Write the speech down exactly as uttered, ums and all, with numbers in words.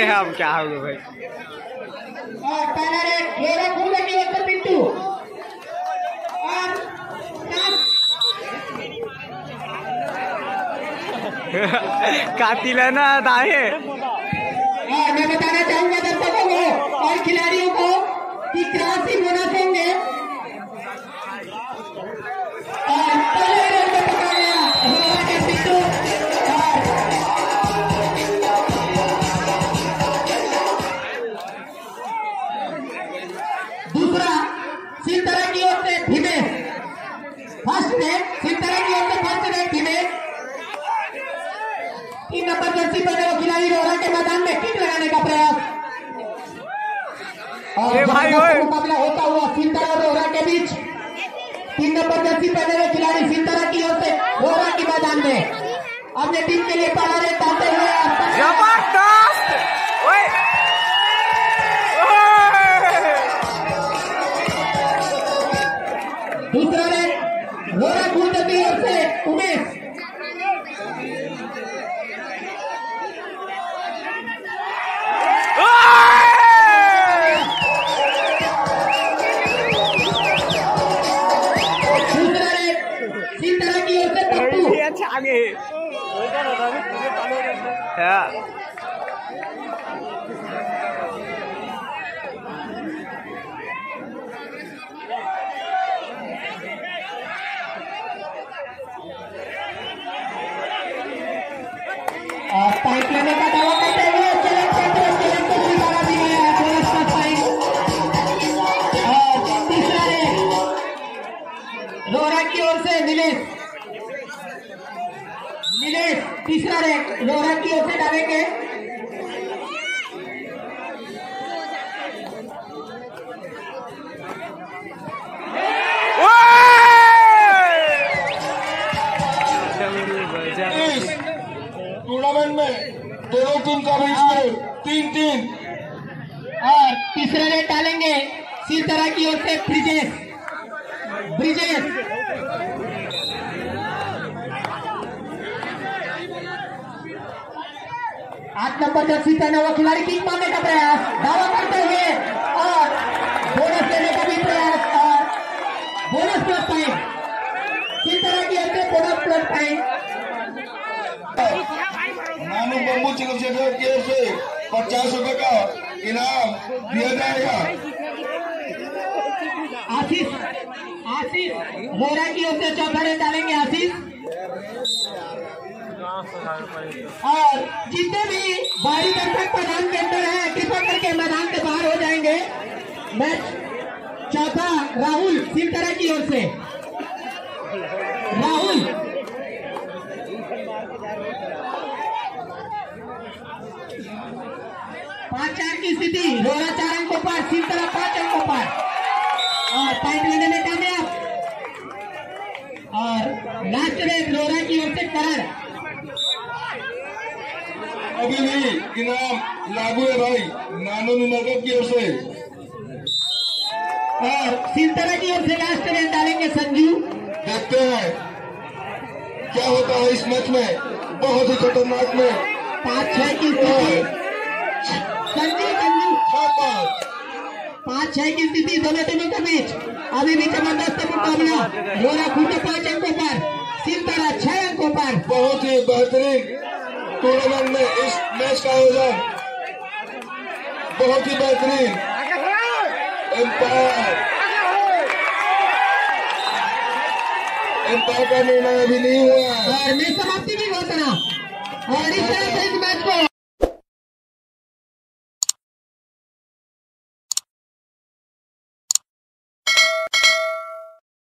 देखते हैं अब क्या होगा भाई। पिंटू कातिल है ना दाएं। मैं बताना चाहूंगा दर्शकों को और खिलाड़ियों को कि क्रॉसिंग बोनस होंगे और पहले रन में पकड़ा गया रोहरा के पिंटू दूसरा सिलतरा की ओर से भीमेश फर्स्ट रेट सिलतरा की ओर से फर्स्ट रेट भीमेश तीन नंबर जर्सी पहने वो खिलाड़ी रोहरा के मैदान में किक लगाने का प्रयास और भाई मुकाबला होता हुआ सिलतरा और रोहरा के बीच तीन नंबर जर्सी पहने हुए खिलाड़ी सिलतरा की ओर से रोहरा के मैदान में अपने टीम के लिए पहला रेट डालते हुए जबरदस्त। दूसरा रेट रोहरा गुंड की ओर से उमेश आगे और पाइप लेने का दावा करते हुए चैलेंज करते हुए चैलेंज को स्वीकारा भी गया है बोनस का पाइप और तीसरा रेट रोहरा की ओर से नीलेश नीलेश तीसरा रेट रोहरा की ओर से डालेंगे टूर्नामेंट में दोनों टीम का भी स्कोर तीन तीन और तीसरा रेट डालेंगे सिलतरा की ओर से ब्रिजेश ब्रिजेश आठ नंबर जर्सी पहना हुआ खिलाड़ी किक मारने का प्रयास दावा करते हुए और बोनस देने का भी प्रयास और बोनस प्लस पॉइंट सिलतरा की ओर से बोनस प्लस पॉइंट नानू बम्बू चंद्रशेखर की ओर से पचास रुपए का इनाम दिया जाएगा। आशीष आशीष रोहरा की ओर से चौथा रेट डालेंगे आशीष और जितने भी बाहरी दर्शक मैदान के अंदर है कृपा करके मैदान से बाहर हो जाएंगे। मैच चौथा राहुल सिलतरा की ओर से राहुल पांच चार की स्थिति रोहरा चार अंकों पर सिलतरा पांच अंकों पर और पॉइंट लेने में कामयाब और लास्ट रेट रोहरा की ओर से करण अभी भी इनाम लागू है भाई नानू नगर की ओर से और सिलतरा की ओर से लास्ट रेट डालेंगे संजू। देखते हैं क्या होता है इस मैच में बहुत ही खतरनाक में पाँच छह की स्थिति संजू संजू पाँच छह की स्थिति दोनों टीमों के बीच अभी भी जबरदस्त मुकाबला रोहरा खुद पांच अंकों पर सिलतरा छह अंकों पर बहुत ही बेहतरीन टूर्नामेंट में इस मैच का आयोजन बहुत ही बेहतरीन एम्पायर एम्पायर का निर्णय अभी नहीं हुआ है और मैच समाप्ति की घोषणा और इस तरह से इस मैच को